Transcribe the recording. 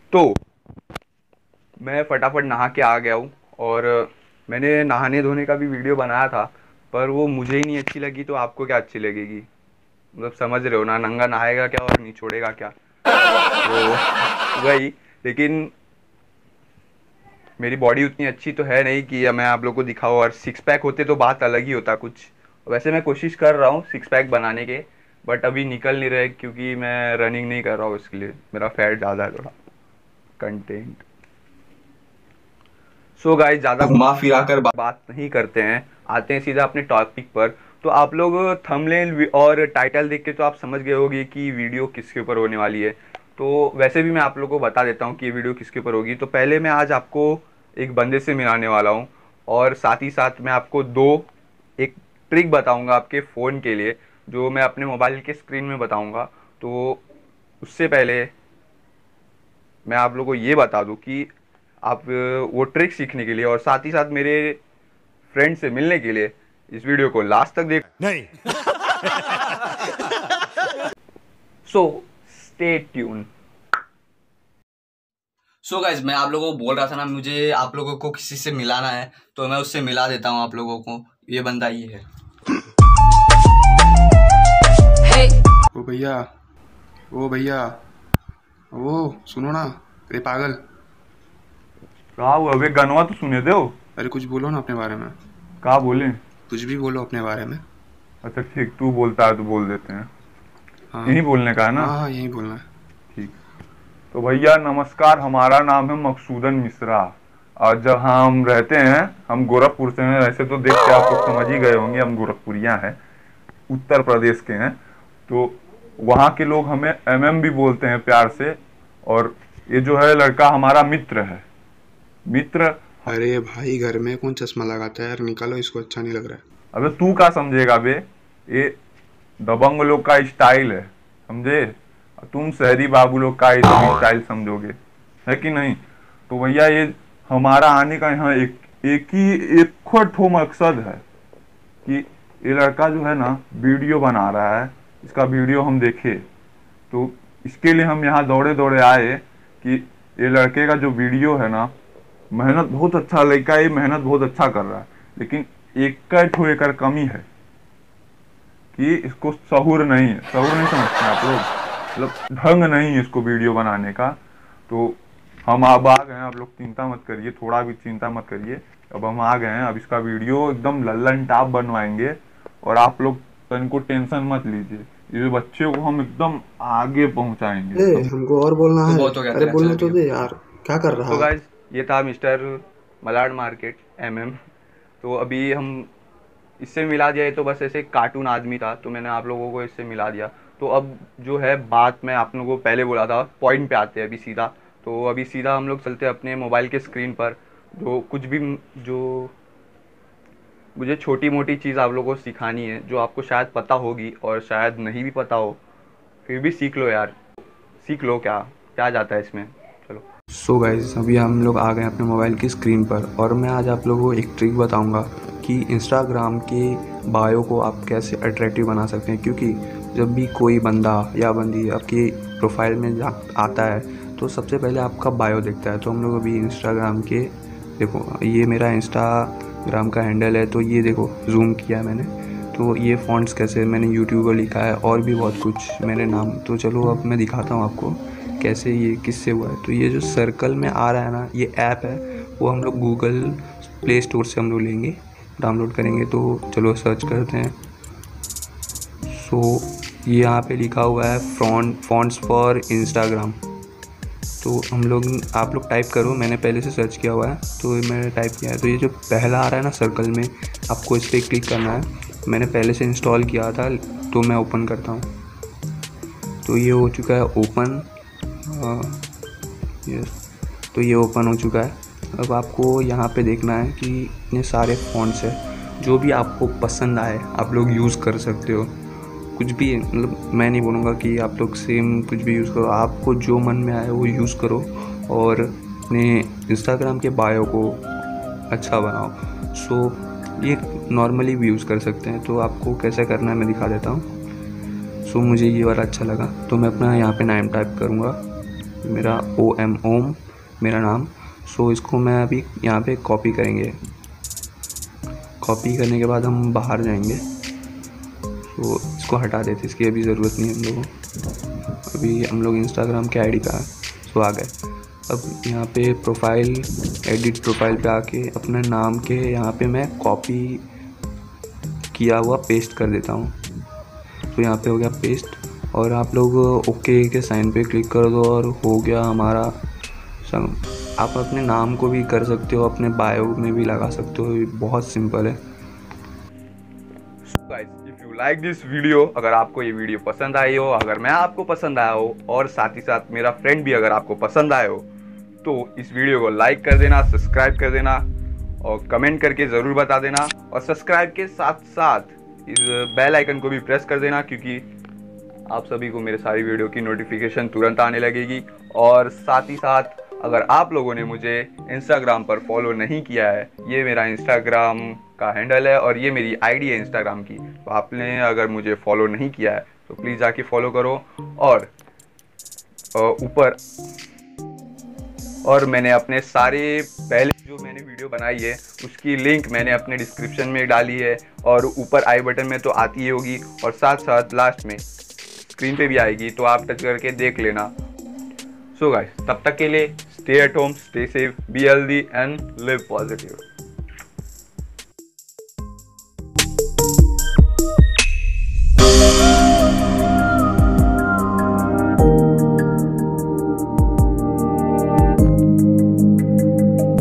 तो मैं फटाफट नहा के आ गया हूँ। और मैंने नहाने धोने का भी वीडियो बनाया था, पर वो मुझे ही नहीं अच्छी लगी, तो आपको क्या अच्छी लगेगी? मतलब समझ रहे हो ना, नंगा नहाएगा क्या और निचोड़ेगा क्या? तो वही। लेकिन मेरी बॉडी उतनी अच्छी तो है नहीं कि मैं आप लोग को दिखाऊँ, और सिक्स पैक होते तो बात अलग ही होता कुछ। वैसे मैं कोशिश कर रहा हूँ सिक्स पैक बनाने के, बट अभी निकल नहीं रहे क्योंकि मैं रनिंग नहीं कर रहा हूँ, इसके लिए मेरा फैट ज़्यादा है थोड़ा। कंटेंट। सो गाइस, ज़्यादा घुमा फिरा कर बात नहीं करते हैं, आते हैं सीधा अपने टॉपिक पर। तो आप लोग थंबनेल और टाइटल देख के तो आप समझ गए होंगे कि वीडियो किसके ऊपर होने वाली है। तो वैसे भी मैं आप लोगों को बता देता हूँ कि ये वीडियो किसके ऊपर होगी। तो पहले मैं आज आपको एक बंदे से मिलाने वाला हूँ, और साथ ही साथ मैं आपको एक ट्रिक बताऊँगा आपके फ़ोन के लिए, जो मैं अपने मोबाइल के स्क्रीन में बताऊँगा। तो उससे पहले मैं आप लोगों को ये बता दूं कि आप वो ट्रिक सीखने के लिए और साथ ही साथ मेरे फ्रेंड से मिलने के लिए इस वीडियो को लास्ट तक देख नहीं। So stay tune. So guys, मैं आप लोगों को बोल रहा था ना, मुझे आप लोगों को किसी से मिलाना है, तो मैं उससे मिला देता हूँ आप लोगों को। ये बंदा ये है। ओ भैया, ओ भैया, ओ सुनो ना। अरे पागल, कहा वो अबे गनवा तो सुने दो। अरे कुछ बोलो ना अपने बारे में। कहा बोले? कुछ भी बोलो अपने बारे में। अच्छा ठीक, तू बोलता है तो बोल देते हैं। हाँ यही बोलने का है ना? हाँ हाँ, यही बोलना है। ठीक। तो भैया नमस्कार, हमारा नाम है मकसूदन मिश्रा, और जहाँ हम रहते हैं, हम गोरखपुर से हैं। वैसे तो देख के आप लोग समझ ही गए होंगे, हम गोरखपुरिया हैं, उत्तर प्रदेश के हैं। तो वहाँ के लोग हमें एमएम भी बोलते हैं प्यार से। और ये जो है लड़का हमारा मित्र है। मित्र। अरे भाई, घर में कौन चश्मा लगाता है यार, निकालो इसको, अच्छा नहीं लग रहा है। अबे तू क्या समझेगा बे? ये दबंग लोग का स्टाइल है, समझे? तुम शहरी बाबू लोग का स्टाइल समझोगे, है कि नहीं? तो भैया ये हमारा आने का यहाँ एक ठो मकसद है कि ये लड़का जो है ना वीडियो बना रहा है, इसका वीडियो हम देखे। तो इसके लिए हम यहाँ दौड़े दौड़े आए कि ये लड़के का जो वीडियो है ना, मेहनत बहुत अच्छा, लड़का ये मेहनत बहुत अच्छा कर रहा है, लेकिन एक कमी है कि इसको सहूर नहीं है। सहूर नहीं समझते आप लोग? मतलब ढंग नहीं है इसको वीडियो बनाने का। तो हम अब आ गए हैं, आप लोग चिंता मत करिए, थोड़ा भी चिंता मत करिए। अब हम आ गए हैं, अब इसका वीडियो एकदम लल्लन टाप बनवाएंगे, और आप लोग इनको टेंशन मत लीजिए, ये बच्चे को हम एकदम आगे पहुंचाएंगे। हमको और बोलना तो है। बहुत हो गया अरे तेरा, बोलने चल तो अभी। दे यार, क्या कर रहा तो है। गाइज, ये था मिस्टर मलाड मार्केट एमएम। तो अभी हम इससे मिला दिया, ये तो बस ऐसे कार्टून आदमी था, तो मैंने आप लोगों को इससे मिला दिया। तो अब जो है बात, मैं आप लोगों को पहले बोला था, पॉइंट पे आते हैं अभी सीधा। तो अभी सीधा हम लोग चलते हैं अपने मोबाइल के स्क्रीन पर। जो कुछ भी, जो मुझे छोटी मोटी चीज़ आप लोगों को सिखानी है, जो आपको शायद पता होगी और शायद नहीं भी पता हो, फिर भी सीख लो यार। सीख लो, क्या क्या जाता है इसमें। चलो। सो गाइज, अभी हम लोग आ गए अपने मोबाइल की स्क्रीन पर, और मैं आज आप लोगों को एक ट्रिक बताऊंगा कि इंस्टाग्राम के बायो को आप कैसे अट्रैक्टिव बना सकते हैं। क्योंकि जब भी कोई बंदा या बंदी आपकी प्रोफाइल में आता है, तो सबसे पहले आपका बायो देखता है। तो हम लोग अभी इंस्टाग्राम के, देखो ये मेरा इंस्टाग्राम का हैंडल है, तो ये देखो जूम किया मैंने, तो ये फ़ॉन्ट्स कैसे मैंने यूट्यूबर लिखा है, और भी बहुत कुछ मैंने नाम। तो चलो अब मैं दिखाता हूँ आपको कैसे ये किससे हुआ है। तो ये जो सर्कल में आ रहा है ना, ये ऐप है, वो हम लोग गूगल प्ले स्टोर से हम लोग लेंगे, डाउनलोड करेंगे। तो चलो सर्च करते हैं। सो ये यहाँ पे लिखा हुआ है फॉन्ट्स फॉर इंस्टाग्राम। तो हम लोग, आप लोग टाइप करो, मैंने पहले से सर्च किया हुआ है, तो मैंने टाइप किया है। तो ये जो पहला आ रहा है ना सर्कल में, आपको इस पर क्लिक करना है। मैंने पहले से इंस्टॉल किया था, तो मैं ओपन करता हूँ। तो ये हो चुका है ओपन। यस, तो ये ओपन हो चुका है। अब आपको यहाँ पे देखना है कि इतने सारे फ़ॉन्ट्स हैं, जो भी आपको पसंद आए आप लोग यूज़ कर सकते हो। कुछ भी, मतलब मैं नहीं बोलूँगा कि आप लोग सेम कुछ भी यूज़ करो, आपको जो मन में आए वो यूज़ करो, और अपने इंस्टाग्राम के बायो को अच्छा बनाओ। सो ये नॉर्मली भी यूज़ कर सकते हैं। तो आपको कैसे करना है मैं दिखा देता हूँ। सो मुझे ये वाला अच्छा लगा, तो मैं अपना यहाँ पे नाम टाइप करूँगा, मेरा OM मेरा नाम। सो इसको मैं अभी यहाँ पे कॉपी करेंगे। कॉपी करने के बाद हम बाहर जाएंगे। तो इसको हटा देते, इसकी अभी ज़रूरत नहीं है हम लोगों को। अभी हम लोग इंस्टाग्राम के आईडी का सो आ गए। अब यहाँ पे प्रोफाइल, एडिट प्रोफाइल पे आके अपने नाम के यहाँ पे मैं कॉपी किया हुआ पेस्ट कर देता हूँ। तो यहाँ पे हो गया पेस्ट, और आप लोग ओके के साइन पे क्लिक कर दो और हो गया हमारा संग। आप अपने नाम को भी कर सकते हो, अपने बायो में भी लगा सकते हो, बहुत सिंपल है। Guys, if you like this video, अगर आपको ये वीडियो पसंद आई हो, अगर मैं आपको पसंद आया हो, और साथ ही साथ मेरा फ्रेंड भी अगर आपको पसंद आए हो, तो इस वीडियो को लाइक कर देना, सब्सक्राइब कर देना और कमेंट करके ज़रूर बता देना। और सब्सक्राइब के साथ साथ इस बेल आइकन को भी प्रेस कर देना, क्योंकि आप सभी को मेरे सारी वीडियो की नोटिफिकेशन तुरंत आने लगेगी। और साथ ही साथ अगर आप लोगों ने मुझे इंस्टाग्राम पर फॉलो नहीं किया है, ये मेरा इंस्टाग्राम का हैंडल है और ये मेरी आईडी है इंस्टाग्राम की, तो आपने अगर मुझे फॉलो नहीं किया है तो प्लीज़ जाके फॉलो करो। और मैंने अपने सारे पहले जो मैंने वीडियो बनाई है उसकी लिंक मैंने अपने डिस्क्रिप्शन में डाली है, और ऊपर आई बटन में तो आती ही होगी, और साथ साथ लास्ट में स्क्रीन पे भी आएगी, तो आप टच करके देख लेना। सो गाइस, तब तक के लिए stay at home, stay safe, be healthy and live positive.